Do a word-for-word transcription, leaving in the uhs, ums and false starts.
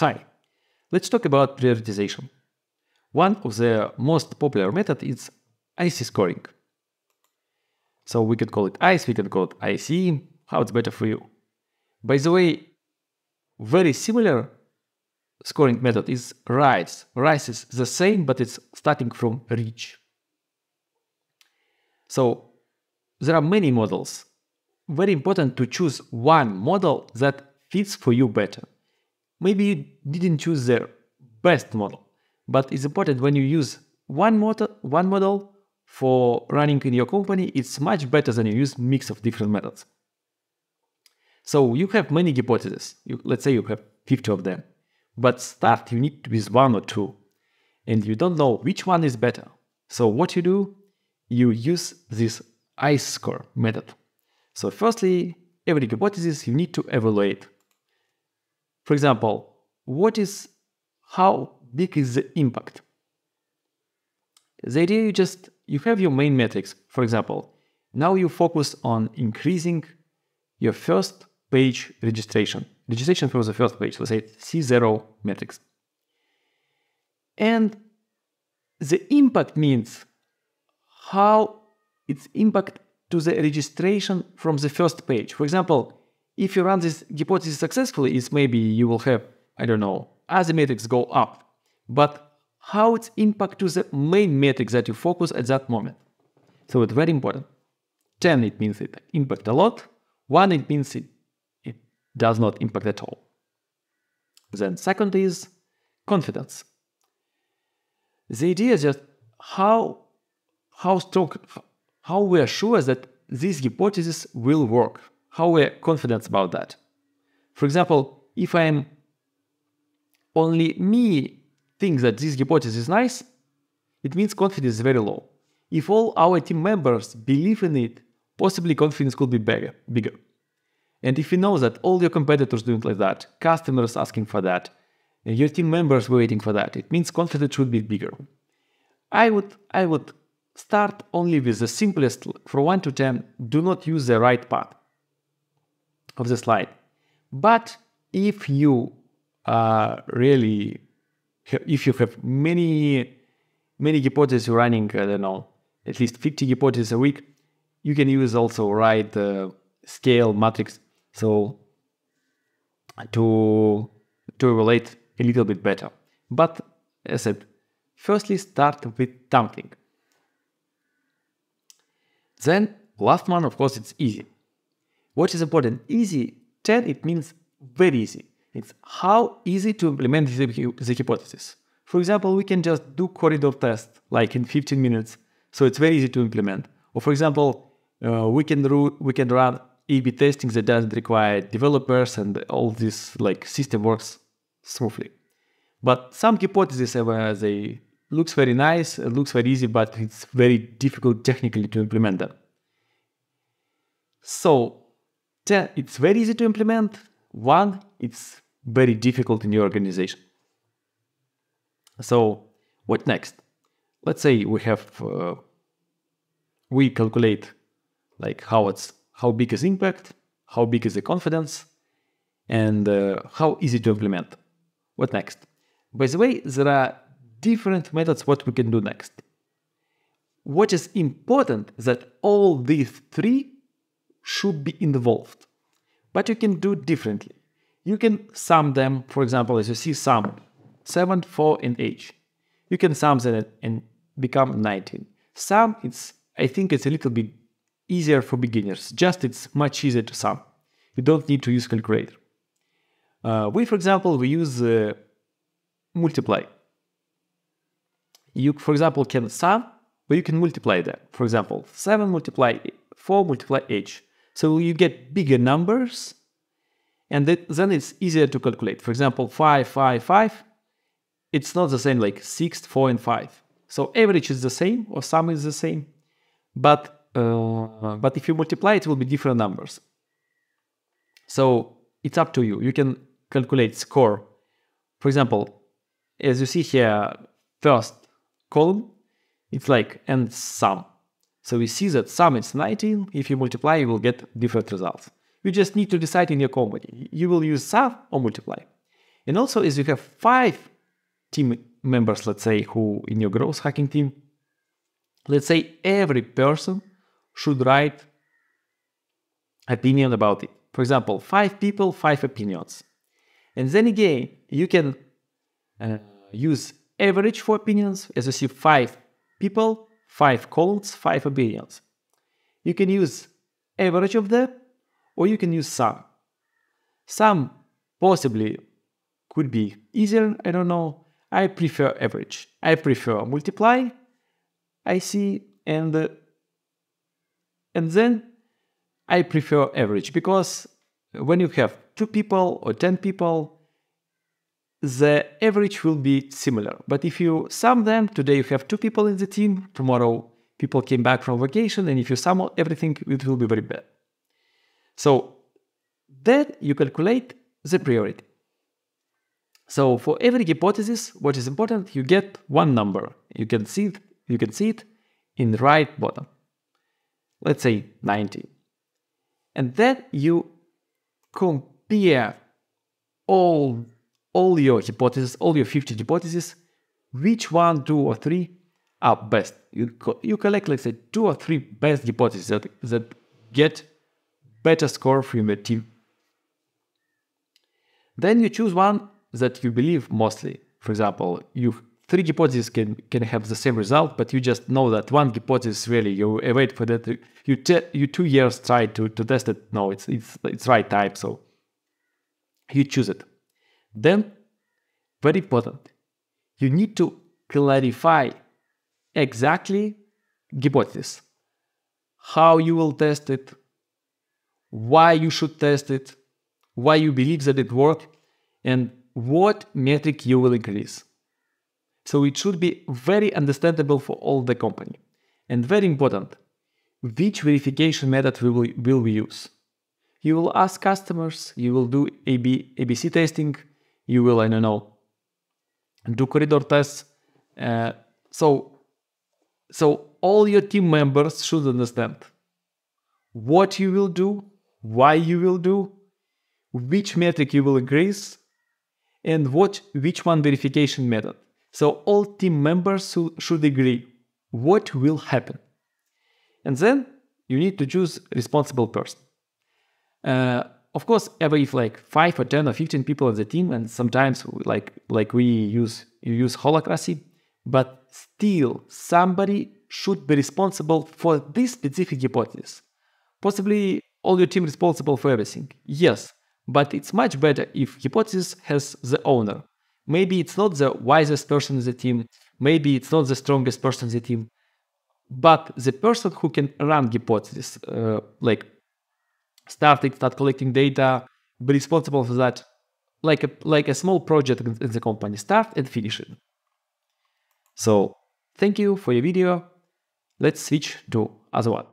Hi, let's talk about prioritization. One of the most popular methods is I C scoring. So we can call it ICE, we can call it I C, how it's better for you. By the way, very similar scoring method is RICE. RICE is the same, but it's starting from reach. So there are many models. Very important to choose one model that fits for you better. Maybe you didn't choose the best model, but it's important when you use one model, one model for running in your company, it's much better than you use mix of different methods. So you have many hypotheses. You, let's say you have fifty of them, but start you need with one or two, and you don't know which one is better. So what you do, you use this ICE score method. So firstly, every hypothesis you need to evaluate. For example, what is, how big is the impact? The idea you just, you have your main metrics. For example, now you focus on increasing your first page registration. Registration for the first page, let's say C zero metrics. And the impact means how its impact to the registration from the first page. For example, if you run this hypothesis successfully, it's maybe you will have, I don't know, other metrics go up. But how its impact to the main metrics that you focus at that moment. So it's very important. ten, it means it impact a lot. one, it means it, it does not impact at all. Then second is confidence. The idea is just how, how strong, how we are sure that this hypothesis will work. How we are confident about that. For example, if I am only me think that this hypothesis is nice, it means confidence is very low. If all our team members believe in it, possibly confidence could be bigger. bigger. And if you know that all your competitors doing like that, customers asking for that, and your team members waiting for that, it means confidence should be bigger. I would, I would start only with the simplest, from one to ten, do not use the right path of the slide. But if you uh, really, if you have many, many hypotheses running, I don't know, at least fifty hypotheses a week, you can use also right uh, scale matrix, so to, to evaluate a little bit better. But as I said, firstly start with something. Then last one, of course, it's easy. What is important? Easy, ten, it means very easy. It's how easy to implement the, the hypothesis. For example, we can just do corridor test like in fifteen minutes, so it's very easy to implement. Or for example, uh, we can ru we can run A B testing that doesn't require developers, and all this like system works smoothly. But some hypotheses, uh, they looks very nice, it looks very easy, but it's very difficult technically to implement them. So ten, it's very easy to implement. One, it's very difficult in your organization. So what next? Let's say we have, uh, we calculate like how it's, how big is impact, how big is the confidence, and uh, how easy to implement. What next? By the way, there are different methods what we can do next. What is important that all these three should be involved. But you can do differently. You can sum them, for example, as you see sum, seven, four, and H. You can sum them and become nineteen. Sum, it's, I think it's a little bit easier for beginners. Just it's much easier to sum. You don't need to use calculator. Uh, we, for example, we use uh, multiply. You, for example, can sum, but you can multiply them. For example, seven multiply four multiply H. So you get bigger numbers, and that, then it's easier to calculate. For example, five, five, five, it's not the same like six, four, and five. So average is the same, or sum is the same, but, uh, but if you multiply, it will be different numbers. So it's up to you. You can calculate score. For example, as you see here, first column, it's like and sum. So we see that sum is nineteen. If you multiply, you will get different results. You just need to decide in your company. You will use sum or multiply. And also, as you have five team members, let's say, who in your growth hacking team, let's say every person should write opinion about it. For example, five people, five opinions. And then again, you can uh, use average for opinions. As you see, five people, five columns, five opinions. You can use average of them, or you can use sum. Sum possibly could be easier, I don't know. I prefer average. I prefer multiply, I see, and, uh, and then I prefer average, because when you have two people or ten people, the average will be similar. But if you sum them, today you have two people in the team, tomorrow people came back from vacation, and if you sum everything, it will be very bad. So then you calculate the priority. So for every hypothesis, what is important, you get one number. You can see it, you can see it in the right bottom. Let's say ninety. And then you compare all, all your hypotheses, all your fifty hypotheses, which one, two, or three are best. You, co you collect, let's say, two or three best hypotheses that, that get better score from your team. Then you choose one that you believe mostly. For example, you three hypotheses can, can have the same result, but you just know that one hypothesis really, you wait for that, you, te you two years try to, to test it, no, it's, it's, it's right time, so you choose it. Then, very important, you need to clarify exactly hypothesis, how you will test it, why you should test it, why you believe that it worked, and what metric you will increase. So it should be very understandable for all the company. And very important, which verification method we will, will we use? You will ask customers, you will do A B, A B C testing, you will, I don't know, do corridor tests. Uh, so, so all your team members should understand what you will do, why you will do, which metric you will increase, and what which one verification method. So all team members should agree what will happen. And then you need to choose responsible person. Uh, of course, ever if like five or ten or fifteen people in the team, and sometimes like like we use you use holacracy, but still somebody should be responsible for this specific hypothesis. Possibly all your team responsible for everything. Yes, but it's much better if hypothesis has the owner. Maybe it's not the wisest person in the team, maybe it's not the strongest person in the team, but the person who can run hypothesis, uh, like start it, start collecting data, be responsible for that, like a, like a small project in the company, start and finish it. So, thank you for your video. Let's switch to other one.